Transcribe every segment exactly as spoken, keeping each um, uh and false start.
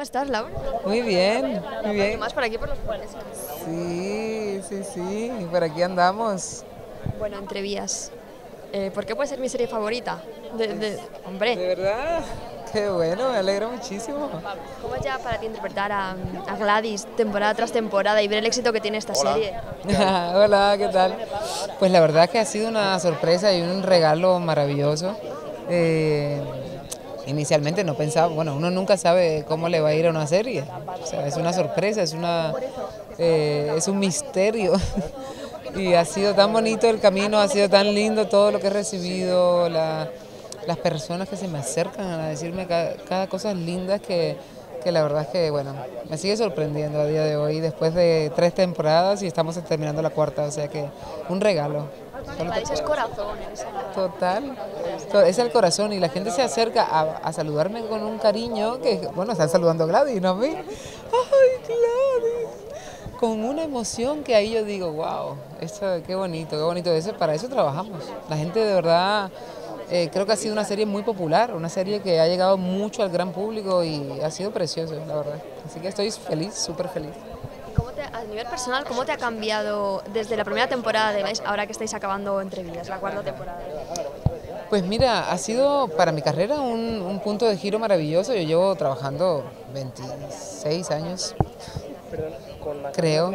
estás, Laura? Muy bien, muy ¿Qué bien. más por aquí por los puentes? Sí, sí, sí, por aquí andamos. Bueno, Entrevías. Eh, ¿por qué puede ser mi serie favorita? De, de- ¿De hombre, verdad? Qué bueno, me alegro muchísimo. ¿cómo es ya para ti interpretar a, a Gladys temporada tras temporada y ver el éxito que tiene esta serie? Hola, ¿qué tal? Pues la verdad que ha sido una sorpresa y un regalo maravilloso. Eh, inicialmente no pensaba, bueno, uno nunca sabe cómo le va a ir a una serie. O sea, es una sorpresa, es una, eh, es un misterio. Y ha sido tan bonito el camino, ha sido tan lindo todo lo que he recibido, la- las personas que se me acercan a decirme cada, cada cosa linda que, que la verdad es que, bueno, me sigue sorprendiendo a día de hoy, después de tres temporadas y estamos terminando la cuarta, o sea que un regalo. Solo te Gladys es puedo- corazón. esa- Total, to- es el corazón y la gente se acerca a, a saludarme con un cariño que, bueno, están saludando a Gladys, ¿no a mí? ¡Ay, Gladys! Con una emoción que ahí yo digo, wow, esto, qué bonito, qué bonito. Eso, para eso trabajamos. La gente de verdad, eh, creo que ha sido una serie muy popular, una serie que ha llegado mucho al gran público y ha sido precioso, la verdad. Así que estoy feliz, súper feliz. ¿Y cómo te, a nivel personal, cómo te ha cambiado desde la primera temporada de Gladys, ahora que estáis acabando Entrevías, la cuarta temporada? Pues mira, ha sido para mi carrera un, un punto de giro maravilloso. Yo llevo trabajando veintiséis años, creo.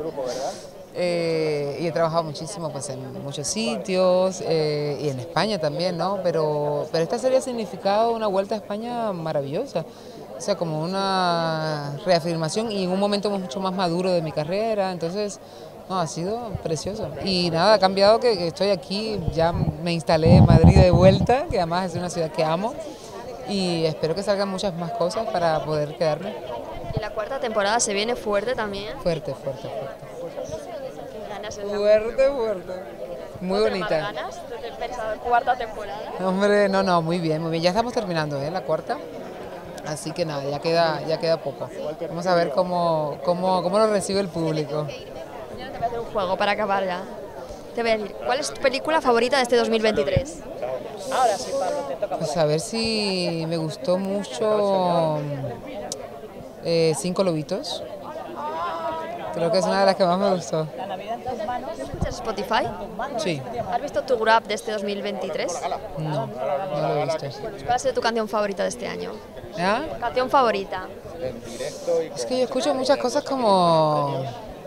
Eh, y he trabajado muchísimo pues, en muchos sitios eh, y en España también, ¿no? Pero, pero esta serie ha significado una vuelta a España maravillosa. O sea, como una reafirmación y en un momento mucho más maduro de mi carrera. Entonces, no, ha sido precioso. Y nada, ha cambiado que, que estoy aquí, ya me instalé en Madrid de vuelta, que además es una ciudad que amo. Y espero que salgan muchas más cosas para poder quedarme Y la cuarta temporada se viene fuerte también. fuerte, fuerte, fuerte. Ganas en la- Fuerte, fuerte. Muy ¿No tienes más bonita. ganas de empezar cuarta temporada? Hombre, no, no, muy bien, muy bien. Ya estamos terminando, ¿eh? La cuarta. Así que nada, ya queda, ya queda poco. Vamos a ver cómo, cómo, cómo lo recibe el público. Yo no te voy a hacer un juego para acabar ya. Te voy a decir, ¿cuál es tu película favorita de este dos mil veintitrés? Pues a ver si me gustó mucho eh, Cinco Lobitos. Creo que es una de las que más me gustó. ¿Escuchas Spotify? Sí, ¿Has visto tu rap de este dos mil veintitrés? no, no lo he visto. ¿Cuál ha sido tu canción favorita de este año? ¿Ah? ¿Canción favorita? Es que yo escucho muchas cosas como...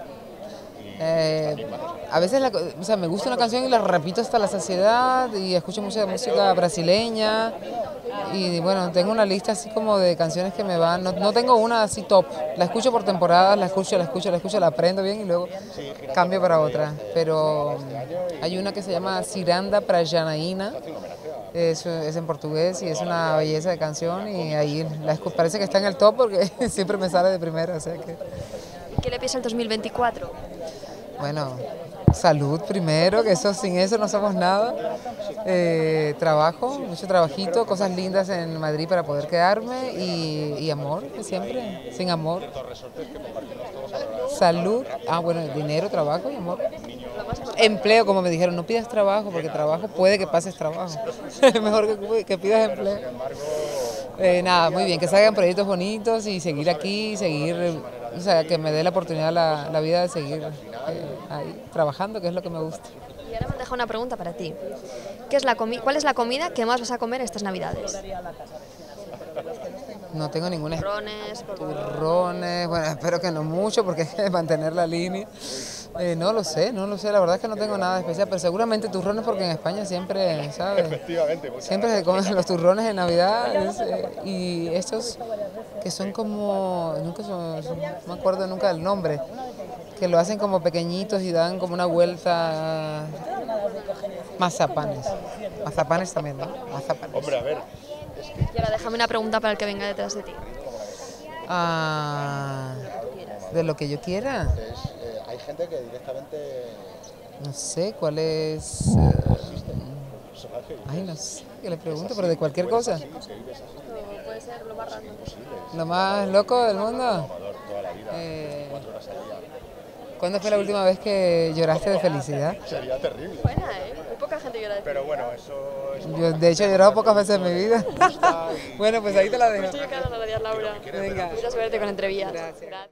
eh, a veces la co- o sea, me gusta una canción y la repito hasta la saciedad y escucho mucha música brasileña y bueno, tengo una lista así como de canciones que me van, no, no tengo una así top, la escucho por temporadas, la escucho, la escucho, la escucho, la aprendo bien y luego cambio para otra, pero mm, hay una que se llama Ciranda pra Janaína, es, es en portugués y es una belleza de canción y ahí la escu- parece que está en el top porque siempre me sale de primera, o sea que... ¿Y qué le piensa el dos mil veinticuatro? Bueno, salud primero, que eso sin eso no somos nada. Eh, trabajo, mucho trabajito, cosas lindas en Madrid para poder quedarme y, y amor, que siempre, sin amor. Salud, ah bueno, dinero, trabajo y amor. Empleo, como me dijeron, no pidas trabajo porque trabajo puede que pases trabajo. Mejor que, que pidas empleo. Eh, nada, muy bien, que salgan proyectos bonitos y seguir aquí, seguir, eh, o sea, que me dé la oportunidad la, la vida de seguir eh, ahí trabajando, que es lo que me gusta. Y ahora me han dejado una pregunta para ti. ¿Qué es la comi- ¿Cuál es la comida que más vas a comer estas navidades? No tengo ninguna Turrones, turrones, bueno, espero que no mucho porque hay que mantener la línea. Eh, no lo sé, no lo sé, la verdad es que no tengo nada especial, pero seguramente turrones porque en España siempre, ¿sabes? Siempre se comen los turrones en Navidad es, eh, y estos que son como, nunca son, son- no me acuerdo nunca del nombre, que lo hacen como pequeñitos y dan como una vuelta, mazapanes, mazapanes también, ¿no? Mazapanes. Hombre, a ver, Y ahora déjame una pregunta para el que venga detrás de ti. Ah, de lo que yo quiera. es, eh, hay gente que directamente No sé cuál es. eh, ay, no sé, que le pregunto, pero de cualquier cosa. Puede ser lo más random. Lo más loco del mundo. Eh, ¿Cuándo fue la última vez que lloraste de felicidad? sería terrible. Buena, ¿eh? Muy poca gente gente llora de Pero bueno, eso es... Yo, de hecho, he llorado pocas veces en mi vida. Bueno, pues ahí te la dejo. Estoy yo que ahora la Laura. Venga. Mucha suerte con entrevías. Gracias.